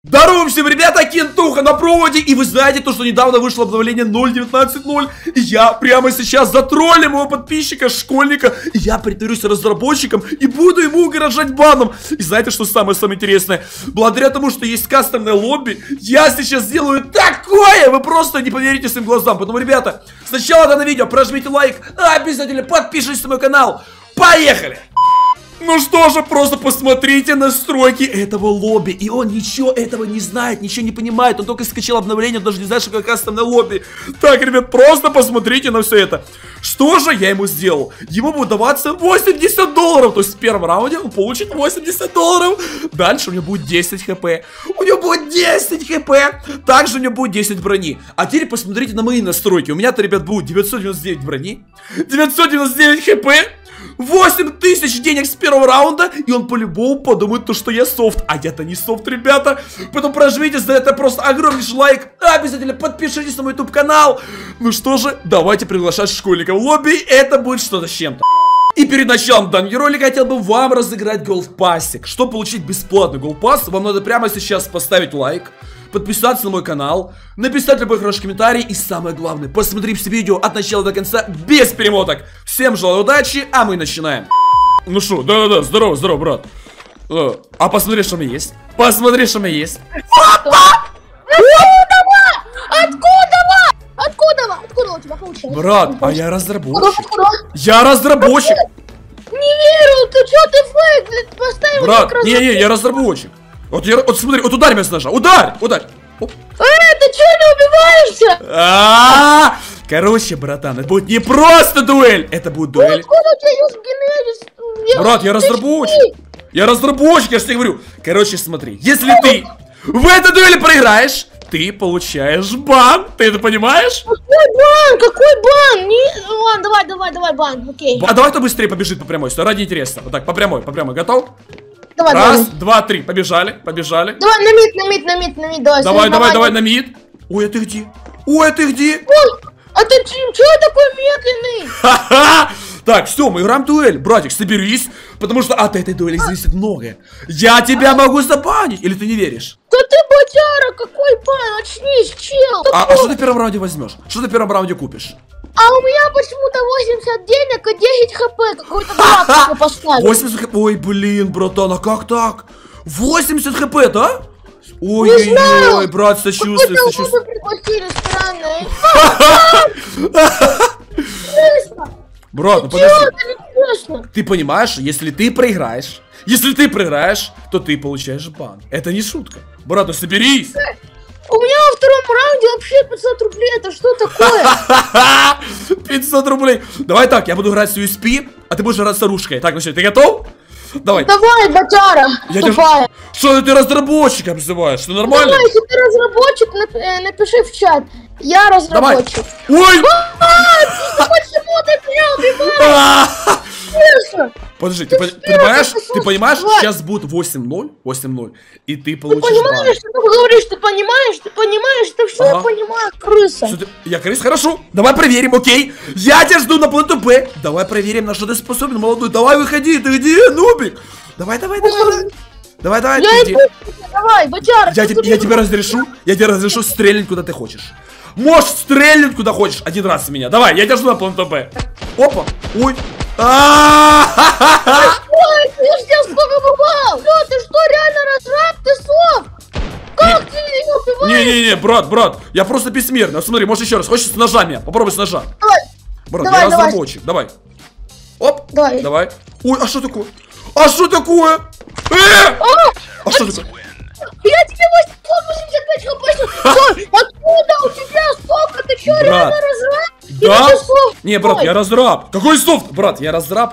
Здорово всем, ребята, Кентуха на проводе. И вы знаете, то, что недавно вышло обновление 0.19.0. И я прямо сейчас затроллю моего подписчика, школьника. И я притворюсь разработчиком и буду ему угрожать баном. И знаете, что самое интересное? Благодаря тому, что есть кастомное лобби, я сейчас сделаю такое! Вы просто не поверите своим глазам. Поэтому, ребята, сначала данное видео прожмите лайк, а обязательно подпишитесь на мой канал. Поехали! Ну что же, просто посмотрите настройки этого лобби. И он ничего этого не знает, ничего не понимает. Он только скачал обновление, он даже не знает, что как кастомное лобби. Так, ребят, просто посмотрите на все это. Что же я ему сделал? Ему будет даваться $80. То есть в первом раунде он получит $80. Дальше у него будет 10 хп. У него будет 10 хп. Также у него будет 10 брони. А теперь посмотрите на мои настройки. У меня-то, ребят, будет 999 брони, 999 хп, 8000 денег с первого раунда. И он по-любому подумает, то, что я софт. А я-то не софт, ребята. Поэтому прожмите за это просто огромнейший лайк. Обязательно подпишитесь на мой YouTube канал. Ну что же, давайте приглашать школьников в лобби. Это будет что-то с чем-то. И перед началом данного ролика хотел бы вам разыграть голдпассик. Чтобы получить бесплатный голдпасс, вам надо прямо сейчас поставить лайк, подписаться на мой канал, написать любой хороший комментарий и самое главное, посмотреть все видео от начала до конца без перемоток. Всем желаю удачи, а мы начинаем. Ну шо, да-да-да, здорово, брат. А посмотри, что у меня есть. Посмотри, что у меня есть. Откуда у тебя получилось? Брат, а я разработчик. Я разработчик. Не верю, ты что, ты фейк, блядь, поставил. Брат, не, я разработчик. Вот смотри, вот ударь меня с ножа, ударь. Ты что, не убиваешься? Короче, братан, это будет не просто дуэль, это будет дуэль. Откуда у тебя есть генезис? Брат, я разработчик. Я разработчик, я же тебе говорю. Короче, смотри, если ты в этой дуэли проиграешь, ты получаешь бан. Ты это понимаешь? Какой бан? Ладно, давай бан, окей. А давай кто быстрее побежит по прямой, ради интереса. Вот так, по прямой, готов? Давай, раз, два, три, побежали. Давай на мид, давай на мид. Ой, а ты где? Ой, а ты чего такой медленный? Ха-ха! Так, все, мы играем дуэль. Братик, соберись, потому что от этой дуэли зависит многое. Я тебя могу забанить, или ты не веришь? Да ты ботяра, какой бан? Очнись, чел. А что ты в первом раунде возьмешь? Что ты в первом раунде купишь? А у меня почему-то 80 денег и 10 хп. Какой-то дурак мне поставил. 80 хп? Ой, блин, братан, а как так? 80 хп, да? Ой-ой-ой, брат, сочувствую. Брат, ну подожди. Ты понимаешь, если ты проиграешь, то ты получаешь бан. Это не шутка. Брат, ну соберись. У меня во втором раунде вообще 500 рублей. Это что такое? 500 рублей. Давай так, я буду играть с USP, а ты будешь играть с оружкой. Так, ну что, ты готов? Давай, ботяра. Что ты разработчик обзываешь? Что нормально? Давай, если ты разработчик, напиши в чат. Я разработчик. Ой! Почему ты меня убиваешь? Подожди, ты понимаешь, сейчас будет 8-0, и ты получишь бан. Ты понимаешь, что ты говоришь, ты понимаешь, ты все я понимаю, крыса. Я крыса, хорошо, давай проверим, окей? Я тебя жду на планету Б. Давай проверим, на что ты способен, молодой. Давай выходи, ты где, нубик? Давай, ты иди. Давай, ботяра. Я тебе разрешу стрелять куда ты хочешь. Можешь стрелять куда хочешь один раз в меня. Давай, я тебя жду на планету Б. Опа, ой. Я тебя сколько попал? Ты что, реально разраб? Ты софт? Как ты ее убиваешь? Не, брат, я просто бессмертный. Смотри, можешь еще раз, хочешь с ножа меня? Попробуй с ножа. Давай. Брат, я разработчик, давай. Оп, давай. Ой, а что такое? А что такое? А что такое? Я тебе 85 хп. Откуда у тебя столько? Ты что, реально разраб? Да? Не, брат, я разраб. Какой софт? Брат, я разраб.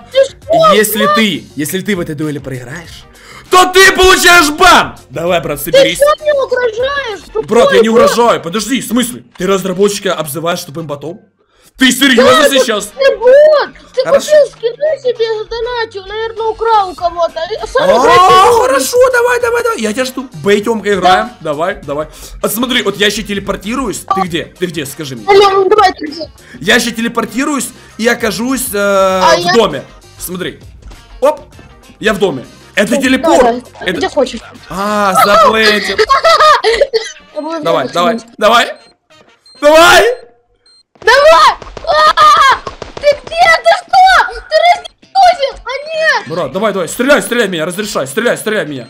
Если ты в этой дуэли проиграешь, то ты получаешь бан. Давай, брат, соберись. Ты что мне угрожаешь? Брат, я не угрожаю. Подожди, в смысле? Ты разработчика обзываешь тупым ботом? Ты серьезно сейчас? Ты бот! Ты купил скины себе, задонатил, наверное, украл у кого-то. Хорошо, давай. Я тебя жду. Бейтемка играем. Давай. А смотри, вот я еще телепортируюсь. Ты где? Скажи мне. Давай, ты где? Я еще телепортируюсь и окажусь в доме. Смотри. Оп, я в доме. Это телепорт. Это... Где хочешь. А, заплентил. Давай, давай, давай. Давай! Давай! Ты где? Ты что? Ты разнесешь? А нет! Брат, давай, давай, стреляй, стреляй в меня, разрешай, стреляй, стреляй в меня.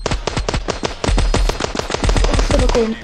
Что такое?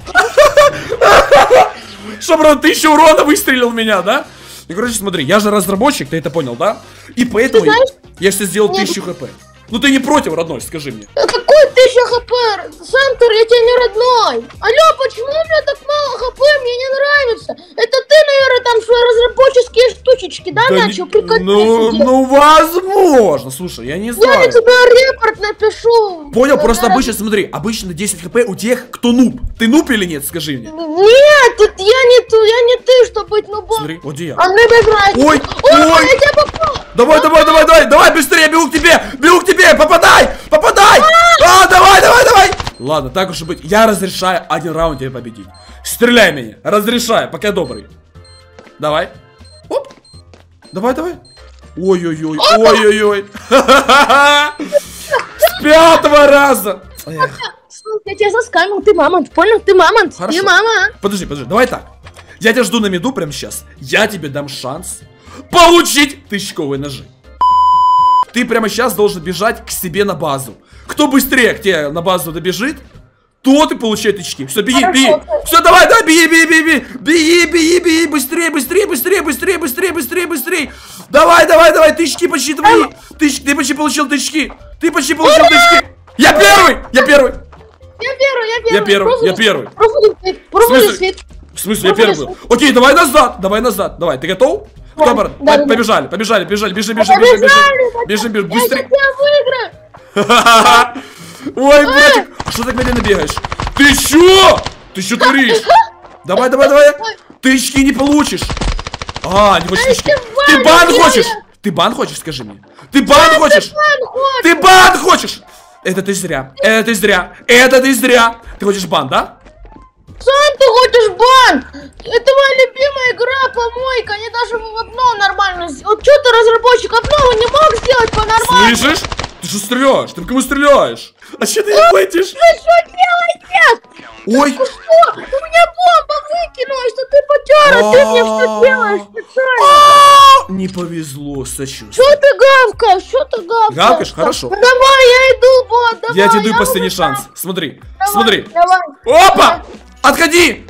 Что, брат, 1000 урона выстрелил в меня, да? Ну, короче, смотри, я же разработчик, ты это понял, да? И поэтому я сейчас сделал 1000 хп. Ну ты не против, родной, скажи мне. Какой 1000 хп? Сантор, я тебе не родной. Алло, почему у меня так мало хп? Мне не нравится. Это ты, наверное, там свои разработческие штучечки, да, начал прикатить? Ну, возможно. Слушай, я не знаю. Я тебе репорт напишу. Понял, просто обычно, смотри, обычно 10 хп у тех, кто нуб. Ты нуб или нет, скажи мне. Нет, я не ты, чтобы быть нубом. Смотри, вот где я. А мне без разницы. Ой, ой, я тебя попал. Давай, давай, давай, давай, давай, быстрее, бегу к тебе, попадай, попадай. Давай, давай, давай. Ладно, так уж и быть, я разрешаю один раунд тебе победить. Стреляй меня, разрешаю, пока я добрый. Давай. Оп. Давай, давай. Ой-ой-ой, ой-ой-ой. С 5-го раза. Я тебя заскамил, ты мамонт, понял? Ты мамонт, Хорошо. ты мамонт. Подожди, давай так. Я тебя жду на миду прямо сейчас. Я тебе дам шанс получить тычковые ножи. Ты прямо сейчас должен бежать к себе на базу. Кто быстрее к тебе на базу добежит, тот и получает тычки. Все, беги, Хорошо. беги. Все, давай, давай, беги, быстрее, быстрее, быстрее, быстрее, быстрее, быстрее, быстрее. Давай, давай, давай, тычки почти твои. Ты почти получил тычки. Ты почти получил тычки. Я первый, я первый. Я первый. В смысле, я первый был? Окей, давай назад, давай, ты готов? Кто, брат? Побежали, бежи, быстрее. Я выиграю. Ой, братик, а что так медленно бегаешь? Ты чё творишь? Давай. Тычки не получишь. Не хочешь тычки. Ты бан хочешь? Ты бан хочешь, скажи мне? Ты бан хочешь? Ты бан хочешь? Это ты зря. Ты хочешь бан, да? Сам ты хочешь бан? Это моя любимая игра, помойка. Они даже в обнову нормально сделали. Вот что ты, разработчик, обнову не мог сделать по-нормальному? Слышишь? Ты что стреляешь? Ты в кого стреляешь? А что ты не платишь? Ты что делаешь? Ой! Ты что? У меня бомба выкинулась, что ты потер, а ты мне все делаешь специально. Не повезло, сочувствую. Что ты гавкаешь? Гавкаешь? Хорошо. Ну, давай, я иду, бот, давай. Я тебе даю последний шанс. Смотри. Давай. Опа! Отходи!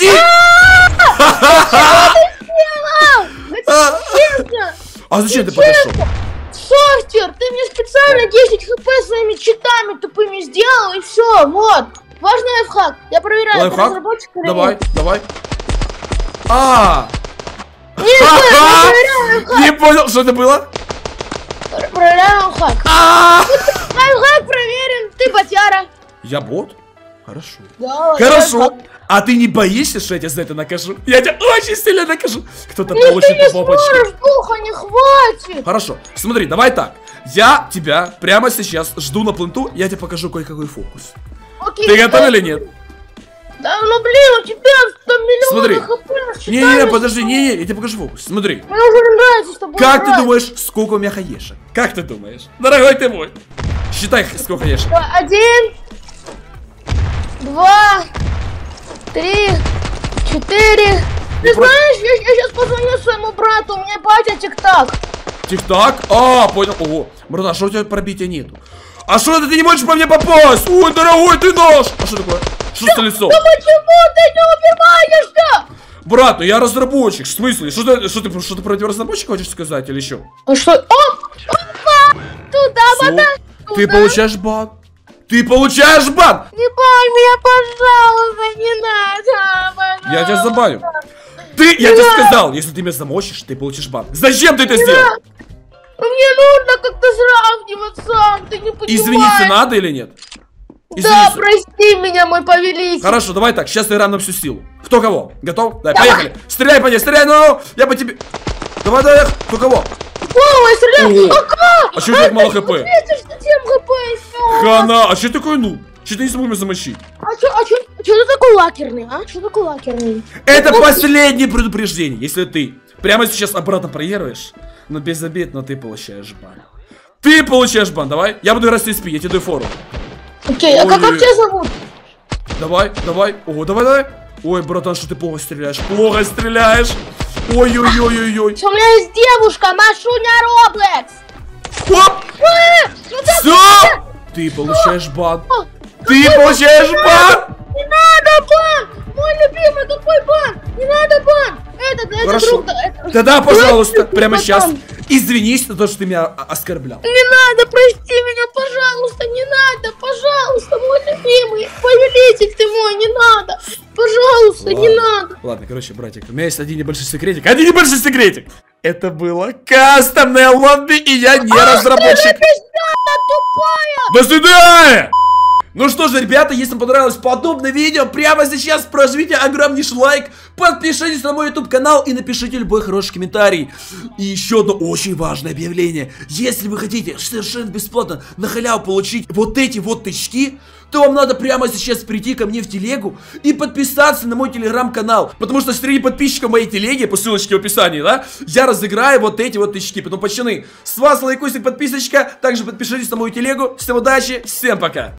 А зачем ты подошел? Софтер, ты мне специально 10 хп своими читами тупыми сделал, и все, вот. Важный лайфхак. Я проверяю, Лайфхак? разработчик или Давай. Нет, я проверяю лайфхак. Не понял, что это было? Проверяю лайфхак. Лайфхак проверен, ты ботяра. Я бот? Хорошо. Да, Хорошо. А ты не боишься, что я тебя за это накажу? Я тебя очень сильно накажу. Кто-то Ты получит не по бабочке. сможешь, духа не хватит. Хорошо, смотри, давай так. Я тебя прямо сейчас жду на пленту, я тебе покажу кое-какой фокус. Окей, Ты готов или нет? Да, ну блин, у тебя 100 Смотри. миллионов хп. Не, подожди, я тебе покажу фокус. Смотри. Мне уже нравится с тобой Как ты играть. думаешь, сколько у меня хаешек? Как ты думаешь? Дорогой ты мой. Считай, сколько хаешек. 1, 2, 3, 4. Ты знаешь, я сейчас позвоню своему брату, у меня батя тик-так. Тик-так? Понял. Ого. Брат, а что у тебя пробития нету? А что это ты не можешь по мне попасть? Ой, дорогой ты нож. А что такое? Что с лицом? Ну почему ты не убиваешься? Брат, ну я разработчик. В смысле? Что ты против разработчика хочешь сказать или что? А что? Опа! Туда, Всё. вода! Ты получаешь бан. Не бань меня, пожалуйста, не надо, пожалуйста. Я тебя забаню. Я тебе сказал, если ты меня замочишь, ты получишь бан. Зачем ты это сделал? Мне нужно как-то сравниваться, ты не понимаешь. Извиниться надо или нет? Да, прости меня, мой повелитель. Хорошо, давай так, сейчас играем на всю силу. Кто кого? Готов? Давай, поехали. Стреляй по ней, ну, я по тебе. Давай, кто кого? Ой, стреляй. А что так мало хп? Хана. А что такой ну? Что ты не смог меня замочить? А что ты такой лакерный, а? Что такой лакерный? Это последнее предупреждение. Если ты прямо сейчас обратно проигрываешь, но без обид, но ты получаешь бан. Ты получаешь бан, давай. Я буду играть с SP, я тебе даю фору. Окей, а как тебя зовут? Давай. Ого, давай. Ой, братан, что ты плохо стреляешь. Ой-ой-ой-ой-ой. У меня есть девушка, Машуня Роблекс. Оп! Все! Ты получаешь бан. Ты получаешь бан! Не надо бан! Мой любимый, какой бан? Не надо бан! Это друг... Тогда, пожалуйста, прямо сейчас извинись за то, что ты меня оскорблял. Не надо, прости меня, пожалуйста, не надо, пожалуйста, мой любимый, повелитель ты мой, не надо, пожалуйста, не надо. Ладно, короче, братик, у меня есть один небольшой секретик. Это было кастомное лобби, и я не разработчик. До свидания! Ну что же, ребята, если вам понравилось подобное видео, прямо сейчас прожмите огромнейший лайк, подпишитесь на мой YouTube канал и напишите любой хороший комментарий. И еще одно очень важное объявление. Если вы хотите совершенно бесплатно на халяву получить вот эти вот тычки, то вам надо прямо сейчас прийти ко мне в телегу и подписаться на мой телеграм-канал. Потому что среди подписчиков моей телеги, по ссылочке в описании, да, я разыграю вот эти вот тычки. Поэтому, пацаны, с вас лайкусик, подписочка. Также подпишитесь на мою телегу. Всем удачи, всем пока.